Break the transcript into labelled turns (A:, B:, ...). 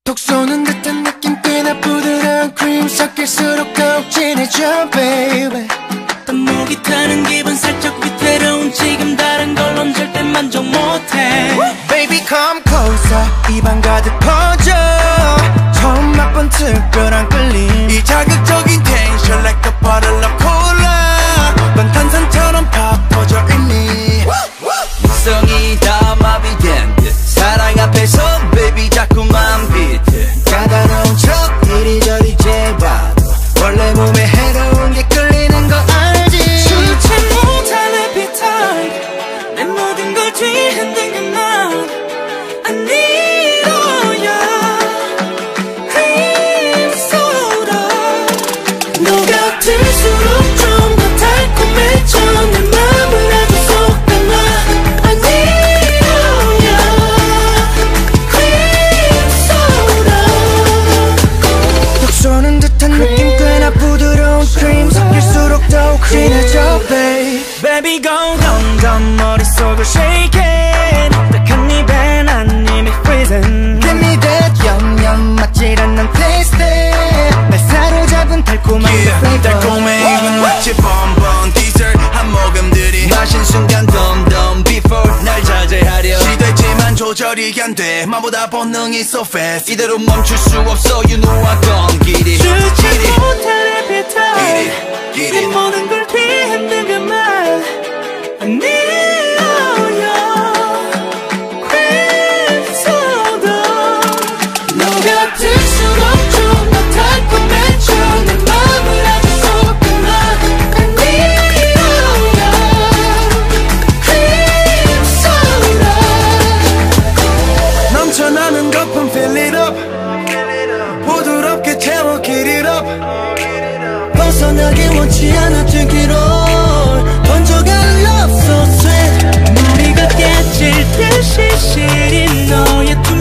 A: 톡 쏘는 듯한 느낌 꽤나 부드러운 크림 섞일수록 더욱 진해져 baby.
B: 목이 타는 기분 살짝 위태로운 지금 다른 걸론 절대 만족 못해.
A: Baby come closer 입안 가득 퍼져 처음 맛본 특별한 끌림 이 자극적인 텐션 like a bottle of cola 넌 탄산처럼 팍 퍼져 있니
C: 성이 다 마비된 듯 사랑 앞에서 baby 자꾸만 비트
A: 까다로운 척 이리저리 재봐도 원래 몸에 해로운 게 끌리는 거 알지
B: 주체 못한 appetite 내 모든 걸 뒤흔든 그만 I need all your cream soda 녹아들수록 좀 더 달콤해져 내 맘을 아주 속 담아 I need all your cream soda
A: 톡 쏘는 듯한 느낌 꽤나 부드러운 크림 섞일수록 더욱 진해져 babe
B: Baby go 점점 머릿속을 shake it 딱한 입에 난 이미 freezing
A: Give me that 염염 맞질 않는 taste 날 사로잡은 달콤한 그 flavor
C: 달콤해 이건 마치 bonbon dessert 한 모금 들이 마신 순간 덤덤 before 날 자제하려 시도했지만 조절이 안돼 맘보다 본능이 so fast 이대로 멈출 수 없어 you know I gone get it
B: 주체 못한 appetite 내 모든 걸 뒤흔든 그만 I need all your cream soda 녹아들수록 좀 더 달콤해져 내 맘을 아주 속 담아 I need all your cream soda
A: 넘쳐나는 거품 fill it up 부드럽게 채워 get it up 벗어나기 원치 않아 듣기로 던져간 love so sweet
B: 머리가 깨질 듯이 시린 너의 두